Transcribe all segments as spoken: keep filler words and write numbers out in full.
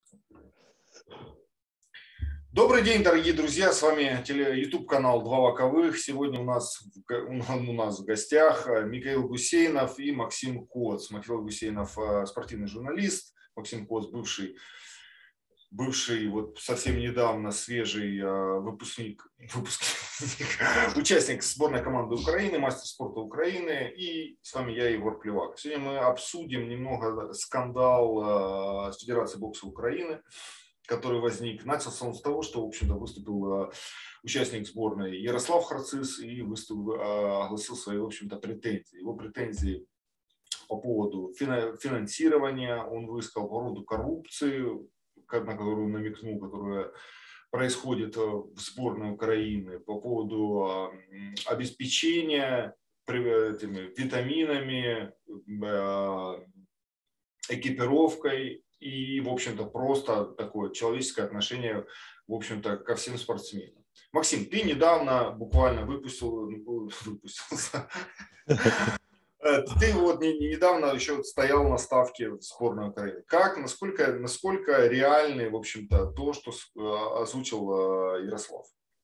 Добрый день, дорогие друзья, с вами YouTube-канал «Два Воковых». Сегодня у нас, у нас в гостях Михаил Гусейнов и Максим Коц. Михаил Гусейнов спортивный журналист, Максим Коц бывший, бывший вот совсем недавно свежий выпускник, выпускник, участник сборной команды Украины, мастер спорта Украины. И с вами я, Егор Плевак. Сегодня мы обсудим немного скандал с Федерацией бокса Украины, который возник. Начался он с того, что, в общем-то, выступил участник сборной Ярослав Харцис и выступил, огласил свои, в общем-то, претензии. Его претензии по поводу финансирования, он высказал по поводу коррупции, на которую он намекнул, которая происходит в сборной Украины, по поводу обеспечения этими витаминами, экипировкой и, в общем-то, просто такое человеческое отношение, в общем-то, ко всем спортсменам. Максим, ты недавно буквально выпустил, выпустился. Ты вот недавно еще стоял на ставке в сборной Украины. Как, насколько, насколько реальны, в общем-то, то, что озвучил Ярослав?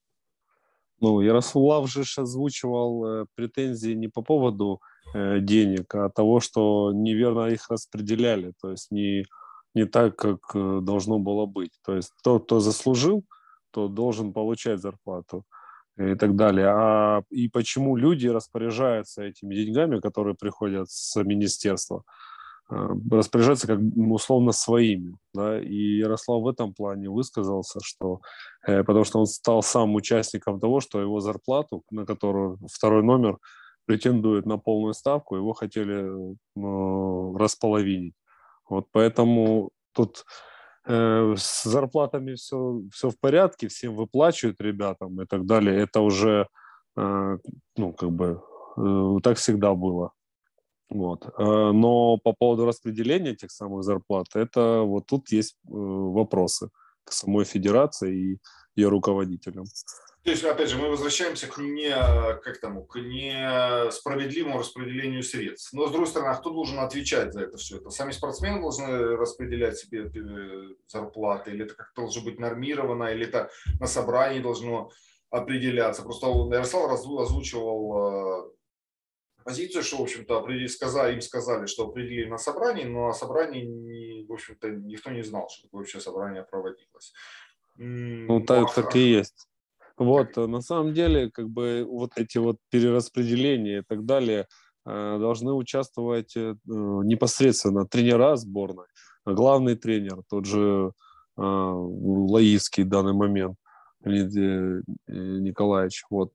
Ну, Ярослав же озвучивал претензии не по поводу денег, а того, что неверно их распределяли, то есть не, не так, как должно было быть. То есть тот, кто заслужил, тот должен получать зарплату и так далее. А и почему люди распоряжаются этими деньгами, которые приходят с министерства, распоряжаются как условно своими, да? И Ярослав в этом плане высказался, что э, потому что он стал сам участником того, что его зарплату, на которую второй номер претендует на полную ставку, его хотели э, располовинить. Вот поэтому тут э, с зарплатами все, все в порядке, всем выплачивают ребятам и так далее. Это уже э, ну, как бы э, так всегда было. Вот. Но по поводу распределения этих самых зарплат, это вот тут есть вопросы к самой федерации и ее руководителям. То есть, опять же, мы возвращаемся к, не, как тому, к несправедливому распределению средств. Но, с другой стороны, а кто должен отвечать за это все? Это сами спортсмены должны распределять себе зарплаты, или это как-то должно быть нормировано, или это на собрании должно определяться? Просто Ярослав озвучивал позицию, что, в общем-то, сказали, им сказали, что определили на собрании, но на собрании, не, в общем-то, никто не знал, что такое вообще собрание проводилось. Ну, так, так и есть. Вот, на самом деле, как бы вот эти вот перераспределения и так далее должны участвовать непосредственно тренера сборной, главный тренер, тот же Лаиский в данный момент, Леонид Николаевич, вот.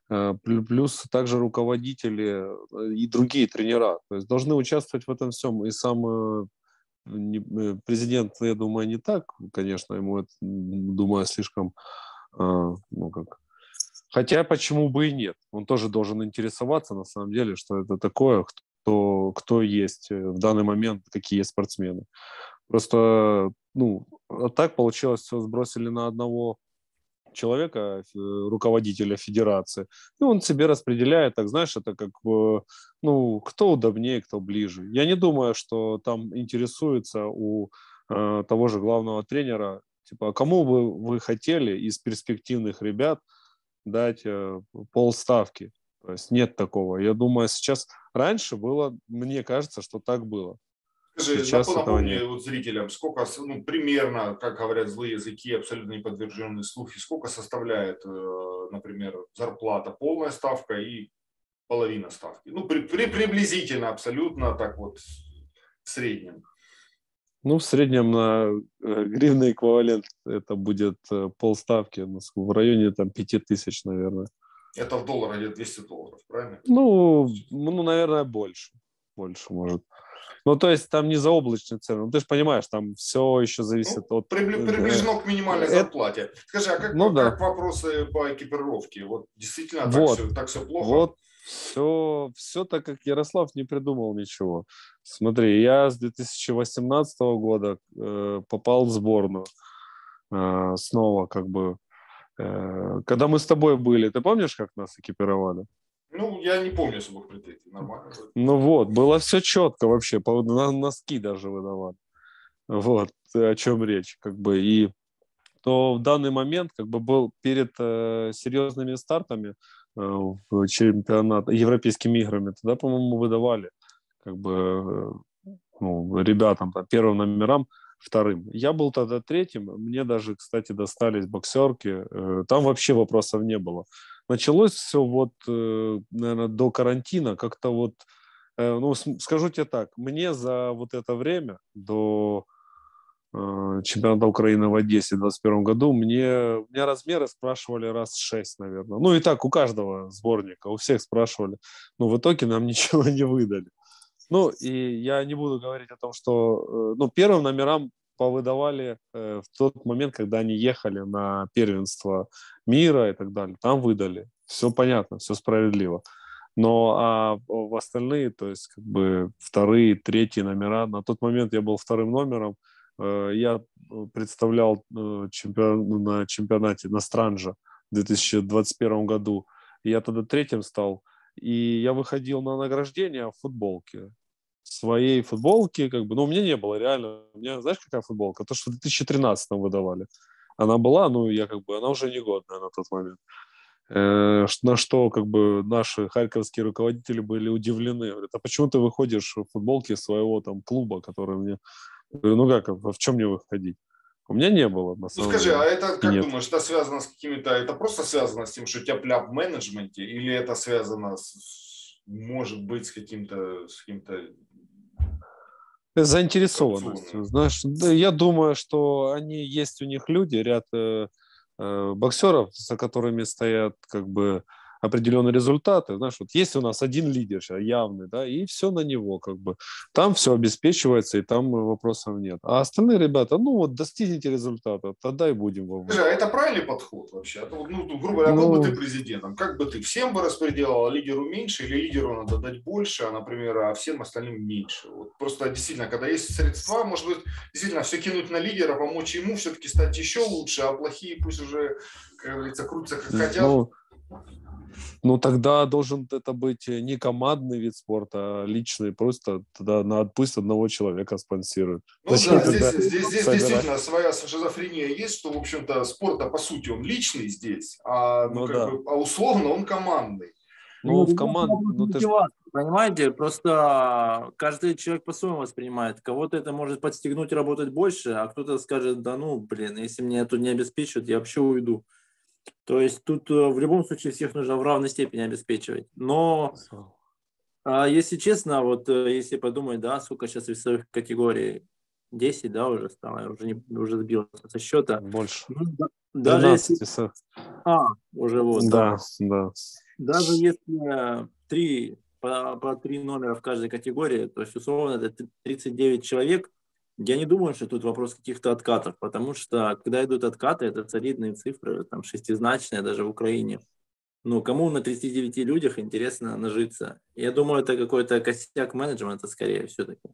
Плюс также руководители и другие тренера. То есть должны участвовать в этом всем. И сам президент, я думаю, не так, конечно, ему это, думаю, слишком, ну как... Хотя почему бы и нет? Он тоже должен интересоваться, на самом деле, что это такое, кто, кто есть в данный момент, какие есть спортсмены. Просто, ну, так получилось, все сбросили на одного человека, руководителя федерации, и он себе распределяет, так знаешь, это как, ну, кто удобнее, кто ближе. Я не думаю, что там интересуется у э, того же главного тренера, типа, кому бы вы хотели из перспективных ребят дать э, полставки. То есть нет такого. Я думаю, сейчас, раньше было, мне кажется, что так было. Скажи, сейчас напомни вот зрителям, сколько, ну, примерно, как говорят злые языки, абсолютно неподтвержденные слухи, сколько составляет, например, зарплата, полная ставка и половина ставки? Ну, при, при, приблизительно, абсолютно, так вот, в среднем. Ну, в среднем на гривный эквивалент это будет полставки, в районе там пяти тысяч, наверное. Это в долларах где-то двести долларов, правильно? Ну, ну, наверное, больше. Больше, может. Ну, то есть там не заоблачные цены. Ну, ты же понимаешь, там все еще зависит ну, от... Приближено к минимальной зарплате. Скажи, а как, ну, как да. вопросы по экипировке? Вот действительно вот. так, все, так все плохо? Вот все, все так, как Ярослав не придумал ничего. Смотри, я с две тысячи восемнадцатого года э, попал в сборную. Э, снова как бы... Э, когда мы с тобой были, ты помнишь, как нас экипировали? Ну, я не помню особых претензий, нормально. Ну вот, было все четко вообще, на носки даже выдавали. Вот. о чем речь, как бы, и то в данный момент как бы был перед э, серьезными стартами э, в чемпионат, европейскими играми, тогда, по-моему, выдавали как бы э, ну, ребятам, там, первым номерам, вторым. Я был тогда третьим, мне даже, кстати, достались боксерки, э, там вообще вопросов не было. Началось все вот, э, наверное, до карантина, как-то вот, э, ну, с- скажу тебе так, мне за вот это время, до э, чемпионата Украины в Одессе в двадцать первом году, мне, у меня размеры спрашивали раз шесть, наверное. Ну и так у каждого сборника, у всех спрашивали. Но в итоге нам ничего не выдали. Ну и я не буду говорить о том, что э, ну, первым номерам повыдавали э, в тот момент, когда они ехали на первенство мира и так далее. Там выдали. Все понятно, все справедливо. Но а в остальные, то есть как бы вторые, третьи номера, на тот момент я был вторым номером, э, я представлял э, чемпион, на чемпионате на Странжа в две тысячи двадцать первом году. И я тогда третьим стал. И я выходил на награждение в футболке. Своей футболки, как бы, ну, у меня не было реально. У меня, знаешь, какая футболка? То, что в две тысячи тринадцатом выдавали. Она была, ну, я как бы, она уже негодная на тот момент. Э, на что как бы наши харьковские руководители были удивлены. Говорят, а почему ты выходишь в футболке своего там клуба, который мне... Я говорю, ну как, а в чем мне выходить? У меня не было, на Ну самом скажи, деле. а это, И как нет. думаешь, это связано с какими-то, это просто связано с тем, что тяп-ляп в менеджменте, или это связано, с, может быть, с каким-то, с каким-то Заинтересованностью, коррупционным? знаешь. Да, я думаю, что они, есть у них люди, ряд э, э, боксеров, за которыми стоят как бы определенные результаты. Знаешь, вот есть у нас один лидер сейчас, явный, да, и все на него как бы. Там все обеспечивается, и там вопросов нет. А остальные ребята, ну вот достигните результата, тогда и будем вам Скажи, а выдавать. это правильный подход вообще? А то, вот, ну, грубо говоря, был бы ты Ну, президентом, как бы ты всем бы распределил, а лидеру меньше, или лидеру надо дать больше, а, например, а всем остальным меньше? Вот просто действительно, когда есть средства, может быть, действительно все кинуть на лидера, помочь ему все-таки стать еще лучше, а плохие пусть уже, как говорится, крутятся как хотят. ну, Ну, тогда должен это быть не командный вид спорта, а личный. Просто тогда надо, пусть одного человека спонсируют. Ну Зачем да, здесь, тогда здесь, здесь собирать? действительно своя шизофрения есть, что, в общем-то, спорт, по сути, он личный здесь, а, ну, Ну как да. бы, а условно он командный. Ну, Ну, в ребята, команд... вопрос Ну, ты ж... мотивации, понимаете? Просто каждый человек по-своему воспринимает. Кого-то это может подстегнуть работать больше, а кто-то скажет, да ну, блин, если меня тут не обеспечивают, я вообще уйду. То есть тут э, в любом случае всех нужно в равной степени обеспечивать. Но, а, если честно, вот э, если подумать, да, сколько сейчас весовых категорий, десять, да, уже стало, я уже, не, уже сбился со счета. Больше. Ну, да- даже если... тринадцать весов. А, уже вот, да. Да, да. Даже если три, по, по три номера в каждой категории, то есть условно это тридцать девять человек, я не думаю, что тут вопрос каких-то откатов, потому что когда идут откаты, это солидные цифры, там шестизначные даже в Украине. Ну, кому на тридцати девяти людях интересно нажиться? Я думаю, это какой-то косяк менеджмента скорее все-таки.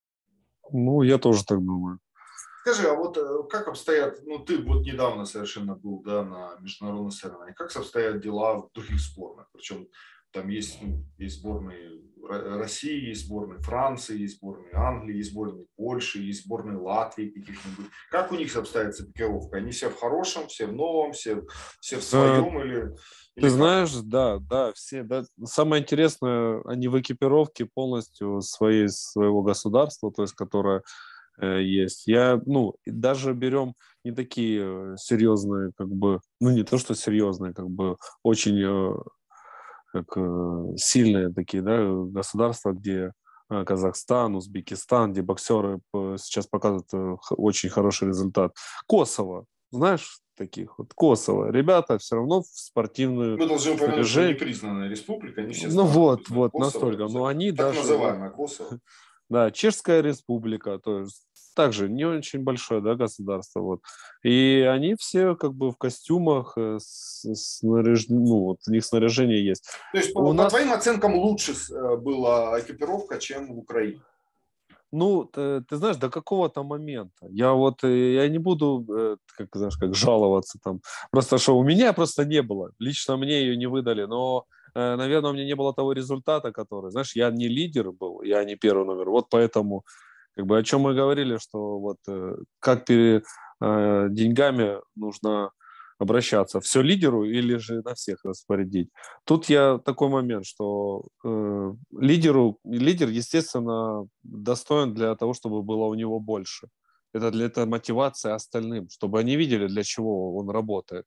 Ну, я тоже так думаю. Скажи, а вот э, как обстоят, ну ты вот недавно совершенно был, да, на международной соревновании, как обстоят дела в других сборных? Причем там есть, ну, есть сборные России, есть сборные Франции, есть сборные Англии, есть сборные Польши, есть сборные Латвии каких-нибудь. Как у них обстоит сопикировка? Они все в хорошем, все в новом, все, все в своем, или, или Ты как? знаешь, да, да, все, да. Самое интересное, они в экипировке полностью своей, своего государства, то есть, которое э, есть. Я, ну, и даже берем не такие э, серьезные, как бы, ну, не то, что серьезные, как бы, очень э, как, э, сильные такие, да, государства, где э, Казахстан, Узбекистан, где боксеры э, сейчас показывают э, х- очень хороший результат. Косово, знаешь, таких вот Косово. Ребята все равно в спортивную Мы должны упомянуть, что снаряжение. непризнанная республика, они все Ну знают, вот, знают вот, Косово, настолько. это Но они так даже, вот, называемое Косово. да, Чешская республика, то есть также не очень большое, да, государство, вот. И они все как бы в костюмах, э, с, снаряж... ну, вот у них снаряжение есть. То есть, У по, по нас, твоим оценкам, лучше э, была экипировка, чем в Украине? ну, ты, ты знаешь, до какого-то момента. Я вот, э, я не буду, э, как, знаешь, как жаловаться там. Просто что у меня просто не было. Лично мне ее не выдали, но, э, наверное, у меня не было того результата, который, знаешь, я не лидер был, я не первый номер. Вот поэтому Как бы о чем мы говорили, что вот как перед э, деньгами нужно обращаться, все лидеру или же на всех распорядить. Тут я такой момент, что э, лидеру, лидер, естественно, достоин для того, чтобы было у него больше. Это для этого мотивация остальным, чтобы они видели, для чего он работает.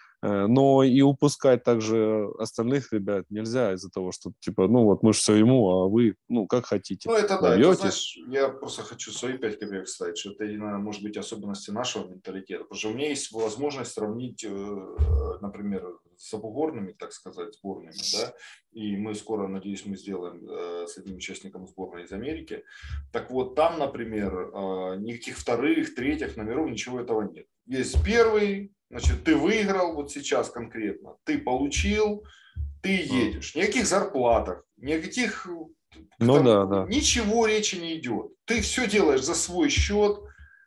Но и упускать также остальных ребят нельзя из-за того, что, типа, ну вот мы же все ему, а вы, ну, как хотите. Ну, это да, добьетесь. Это, знаешь, я просто хочу свои пять копеек вставить, что это, наверное, может быть, особенности нашего менталитета. Потому что у меня есть возможность сравнить, например, с обугорными, так сказать, сборными, да, и мы скоро, надеюсь, мы сделаем с одним участником сборной из Америки. Так вот, там, например, никаких вторых, третьих номеров, ничего этого нет. Есть первый, значит, ты выиграл вот сейчас конкретно, ты получил, ты едешь. Никаких зарплатах, никаких... Ну там, да, да. Ничего речи не идет. Ты все делаешь за свой счет.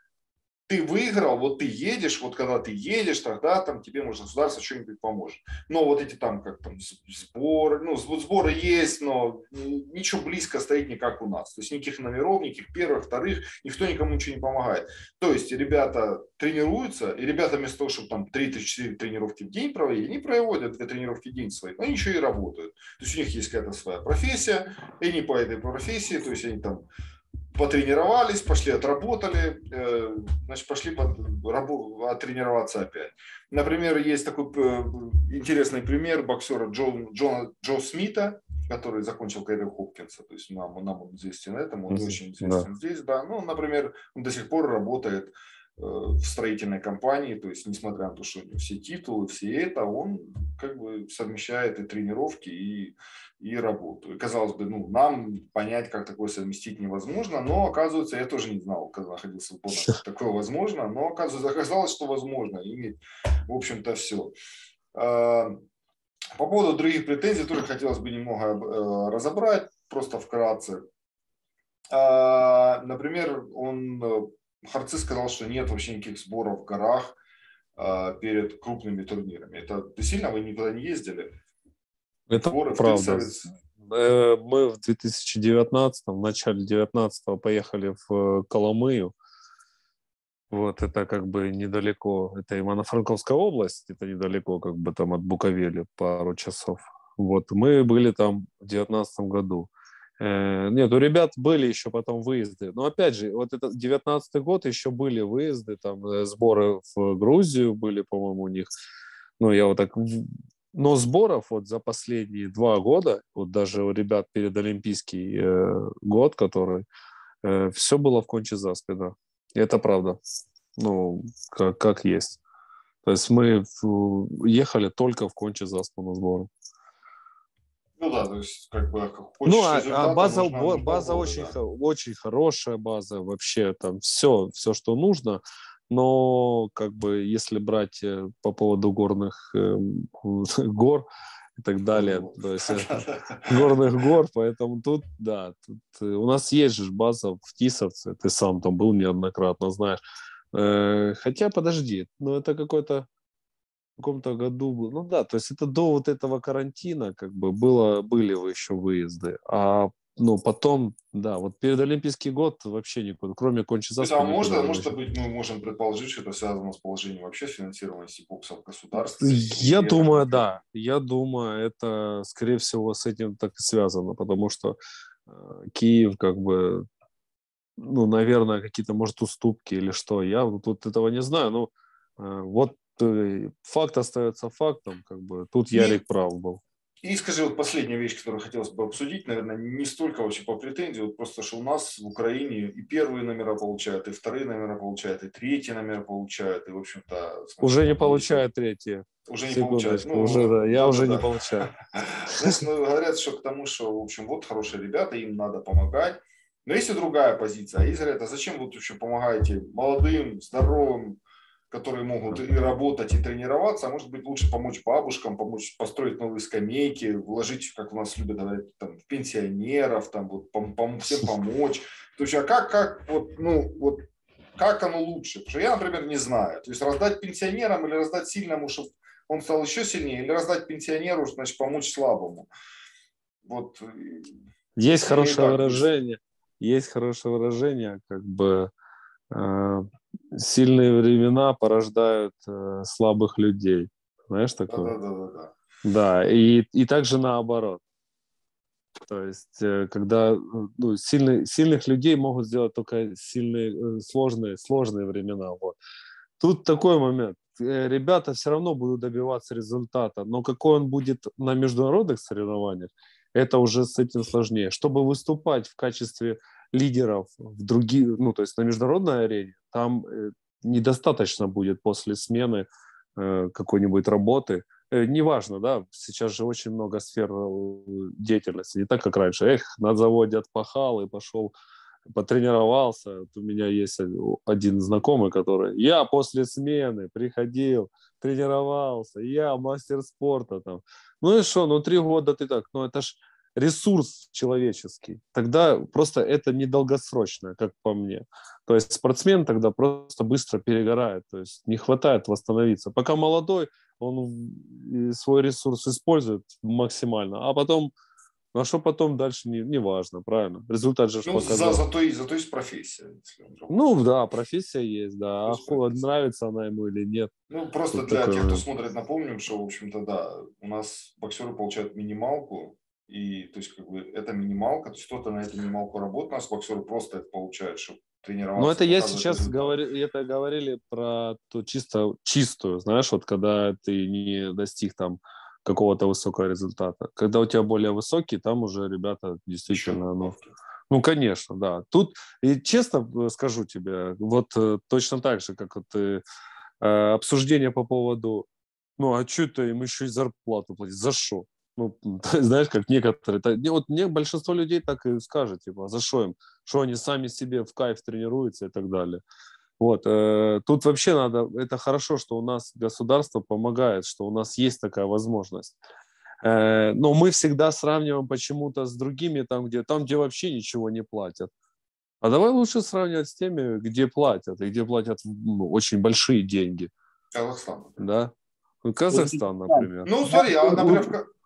Ты выиграл, вот ты едешь, вот когда ты едешь, тогда там тебе, может, государство что-нибудь поможет. Но вот эти там, как там, сборы, ну, сборы есть, но ничего близко стоит не как у нас. То есть никаких номеров, никаких первых, вторых, никто никому ничего не помогает. То есть ребята тренируются, и ребята вместо того, чтобы там три-четыре тренировки в день проводить, они проводят две тренировки в день свои, но они еще и работают. То есть у них есть какая-то своя профессия, и они по этой профессии, то есть они там потренировались, пошли отработали, значит, пошли оттренироваться опять. Например, есть такой интересный пример боксера Джо, Джо, Джо Смита, который закончил карьеру Хопкинса. То есть нам, нам он известен этим, он не очень известен да. здесь. Да. Ну, например, он до сих пор работает в строительной компании, то есть несмотря на то, что у него все титулы, все это, он как бы совмещает и тренировки, и, и работу. И казалось бы, ну, нам понять, как такое совместить невозможно, но оказывается, я тоже не знал, когда находился в Японии, как такое возможно, но оказывается, оказалось, что возможно иметь, в общем-то, все. По поводу других претензий тоже хотелось бы немного разобрать, просто вкратце. Например, он... Харцы сказал, что нет вообще никаких сборов в горах а, перед крупными турнирами. Это сильно вы никуда не ездили? Это Сборы правда. В Мы в две тысячи девятнадцатом, в начале две тысячи девятнадцатого поехали в Коломыю. Вот это как бы недалеко. Это Ивано-Франковская область, это недалеко как бы там от Буковели пару часов. Вот мы были там в девятнадцатом году. Нет, у ребят были еще потом выезды. Но опять же, вот этот девятнадцатый год еще были выезды, там сборы в Грузию были, по-моему, у них. Ну, я вот так... Но сборов вот за последние два года, вот даже у ребят перед Олимпийский э, год, который, э, все было в Кончи-Заспе, да. И это правда. Ну, как, как есть. То есть мы в, ехали только в Кончи-Заспу на сборы. Ну да, то есть как бы ну а, а база, нужна, нужна база года, очень, да. очень хорошая база, вообще там все, все, что нужно, но как бы если брать по поводу горных э, гор и так далее, то есть горных гор, поэтому тут, да, тут, у нас есть же база в Тисовце, ты сам там был неоднократно, знаешь, э, хотя подожди, ну это какой-то в каком-то году был. Ну да, то есть это до вот этого карантина как бы было, были еще выезды. А ну, потом, да, вот перед Олимпийский год вообще никуда, кроме Кончи-Заспи. А может, может быть, мы можем предположить, что это связано с положением вообще финансирования бокса в государстве? Я думаю, это... да. Я думаю, это, скорее всего, с этим так и связано, потому что э, Киев как бы, ну, наверное, какие-то, может, уступки или что. Я тут этого не знаю, но э, вот факт остается фактом, как бы тут Ярик и, прав был. И скажи, вот последняя вещь, которую хотелось бы обсудить, наверное, не столько вообще по претензии, вот просто что у нас в Украине и первые номера получают, и вторые номера получают, и третьи номера получают, и, в общем-то... Уже не получают третьи. Уже не получают. Ну, уже, да, я да, уже да, не да. получаю. Знаешь, ну, говорят, что к тому, что, в общем, вот хорошие ребята, им надо помогать. Но есть и другая позиция. Есть говорят, а зачем вы еще помогаете молодым, здоровым, которые могут и работать, и тренироваться, а может быть лучше помочь бабушкам, помочь построить новые скамейки, вложить, как у нас любят говорить, там, в пенсионеров, там, вот, пом- пом- всем помочь. То есть, а как, как, вот, ну, вот, как оно лучше? Потому что я, например, не знаю. То есть раздать пенсионерам или раздать сильному, чтобы он стал еще сильнее, или раздать пенсионеру, значит, помочь слабому. Вот. Есть хорошее выражение. есть хорошее выражение, как бы э, сильные времена порождают э, слабых людей. Знаешь такое? Да, да, да, да. Да, и, и также наоборот. То есть, э, когда ну, сильные, сильных людей могут сделать только сильные, э, сложные, сложные времена. Вот. Тут такой момент. Э, Ребята все равно будут добиваться результата, но какой он будет на международных соревнованиях, это уже с этим сложнее. Чтобы выступать в качестве лидеров в другие, ну, то есть на международной арене, там э, недостаточно будет после смены э, какой-нибудь работы. Э, неважно, да, сейчас же очень много сфер э, деятельности, не так, как раньше. Эх, на заводе отпахал и пошел потренировался. Вот у меня есть один знакомый, который... Я после смены приходил, тренировался, я мастер спорта там. Ну и что, ну три года ты так, ну это ж ресурс человеческий. Тогда просто это недолгосрочно, как по мне. То есть спортсмен тогда просто быстро перегорает, то есть не хватает восстановиться. Пока молодой, он свой ресурс использует максимально, а потом, ну а что потом дальше, не, не важно, правильно? Результат же Ну, показал. за, зато, зато есть профессия. Если он ну да, профессия есть, да. есть А профессия. нравится она ему или нет. Ну, просто Тут для такой тех, кто момент. смотрит, напомним, что, в общем-то, да, у нас боксеры получают минималку, и, то есть, как бы, это минималка, то есть, кто-то на эту минималку работает, у нас боксеры просто это получают, чтобы тренироваться. Ну, это я показывать сейчас результат. говорю, это говорили про ту чисто, чистую, знаешь, вот когда ты не достиг там какого-то высокого результата. Когда у тебя более высокий, там уже ребята Еще действительно, ну, надбавки. ну, конечно, да. Тут, и честно скажу тебе, вот э, точно так же, как вот э, э, обсуждение по поводу, ну, а что это им еще и зарплату платить? За что? Ну, знаешь, как некоторые, так, не, вот мне большинство людей так и скажет, типа, «А за что им? Что они сами себе в кайф тренируются и так далее. Вот, э, тут вообще надо, это хорошо, что у нас государство помогает, что у нас есть такая возможность. Э, но мы всегда сравниваем почему-то с другими, там где, там, где вообще ничего не платят. А давай лучше сравнивать с теми, где платят, и где платят ну, очень большие деньги. Казахстан, например. Да? Ну, Казахстан, например. Ну, смотри, а, например, в... Ка-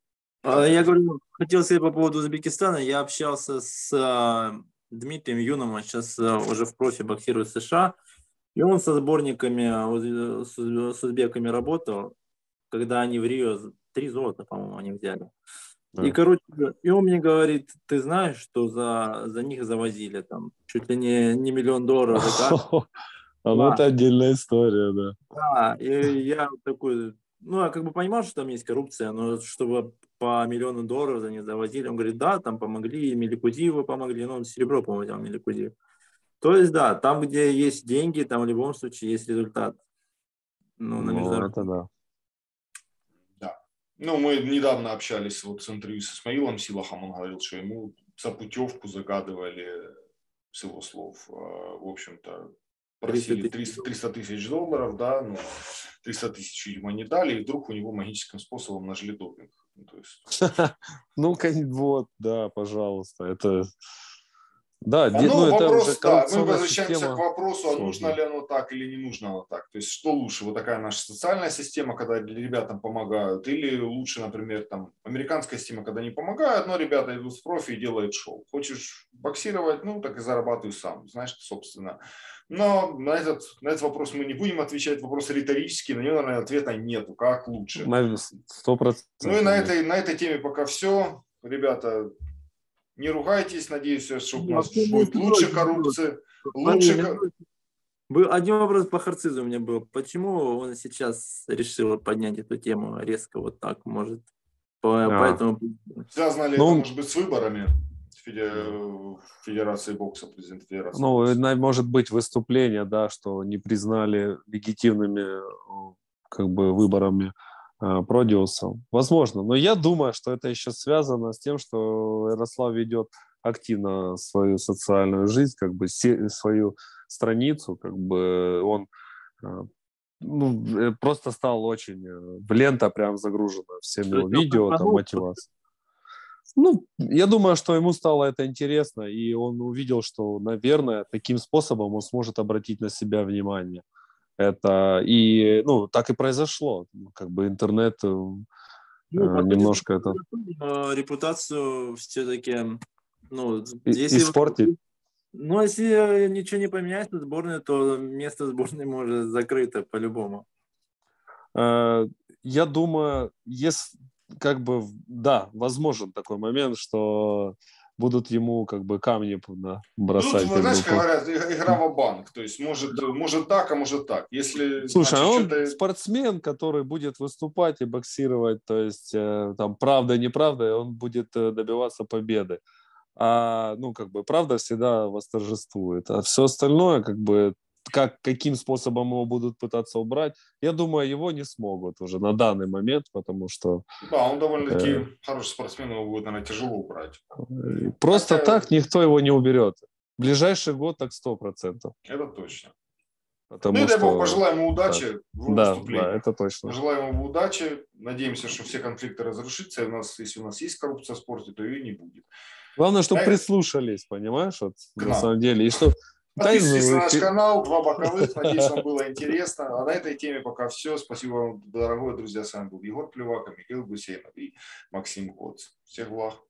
А, Я говорю, хотел сказать по поводу Узбекистана. Я общался с а, Дмитрием Юном, он сейчас а, уже в профи боксирует в США. И он со сборниками, а, уз- с, с узбеками работал, когда они в Рио три золота, по-моему, они взяли. И, Да. короче, и он мне говорит, ты знаешь, что за, за них завозили там чуть ли не, не миллион долларов за каждого. А ну Да. это отдельная история, да. Да, и я такой, ну, я как бы понимал, что там есть коррупция, но чтобы по миллиону долларов за них завозили, он говорит, да, там помогли, и Меликудиеву помогли, ну, он серебро, по-моему, взял Меликудиев. То есть, да, там, где есть деньги, там в любом случае есть результат. Ну, на Ну, международном. это да. Да. Ну, мы недавно общались вот с интервью с Исмаилом Силахом, он говорил, что ему за путевку загадывали, с его слов, в общем-то, просили триста тысяч долларов, да, ну, триста тысяч, видимо, не дали, и вдруг у него магическим способом нашли допинг. Ну, то есть... ну вот, да, пожалуйста, это... Да, А, ну, ну, это вопрос, уже да, мы коррупционная возвращаемся система. к вопросу, а Сложно. нужно ли оно так или не нужно оно так. То есть, что лучше, вот такая наша социальная система, когда ребятам помогают, или лучше, например, там, американская система, когда не помогают, но ребята идут в профи и делают шоу. Хочешь боксировать, ну, так и зарабатывай сам, знаешь, собственно. Но на этот, на этот вопрос мы не будем отвечать, вопрос риторический, на него, наверное, ответа нету, как лучше. Сто процентов. Ну и на этой, на этой теме пока все. Ребята, не ругайтесь, надеюсь, что у нас будет лучше коррупции. Лучше... Был один вопрос по Харцизу у меня был. Почему он сейчас решил поднять эту тему резко вот так, может? По, А. Поэтому... Связано ли ну, это, может быть, с выборами Федерации бокса, президента Федерации ну, бокса? может быть, выступление, да, что не признали легитимными как бы выборами Продиуса. Возможно. Но я думаю, что это еще связано с тем, что Ярослав ведет активно свою социальную жизнь, как бы свою страницу, как бы он ну, просто стал очень лента прям загружена всеми его видео, там, мотивацией. Ну, я думаю, что ему стало это интересно, и он увидел, что, наверное, таким способом он сможет обратить на себя внимание. Это и, ну, так и произошло. Как бы интернет ну, э, немножко это... Репутацию все-таки Ну, И, если, испортить. ну, если ничего не поменяется в сборной, то место в сборной может закрыто по-любому. Я думаю, если как бы, да, возможен такой момент, что будут ему как бы камни бросать. Тут, как знаешь, бы, как говорят, игра ва-банк. То есть может, может так, а может так. Если, Слушай, значит, а он что-то... спортсмен, который будет выступать и боксировать, то есть э, там правда, неправда, он будет э, добиваться победы. А, ну, как бы, правда всегда восторжествует. А все остальное, как бы, как, каким способом его будут пытаться убрать, я думаю, его не смогут уже на данный момент, потому что... Да, он довольно-таки э, хороший спортсмен, его будет, наверное, тяжело убрать. Просто Хотя... так никто его не уберет. В ближайший год так сто процентов. Это точно. Потому ну и дай что... бог, пожелаем ему удачи да. в его да, выступлении. Да, это точно. Пожелаем ему удачи. Надеемся, что все конфликты разрешатся. И у нас, если у нас есть коррупция в спорте, то ее не будет. Главное, чтобы а прислушались, понимаешь, вот, на нам. самом деле. И что... Подписывайтесь на наш канал, два боковых. Надеюсь, вам было интересно. А на этой теме пока все. Спасибо вам, дорогие друзья. С вами был Егор Плевак, Михаил Гусейнов и Максим Коц. Всех благ.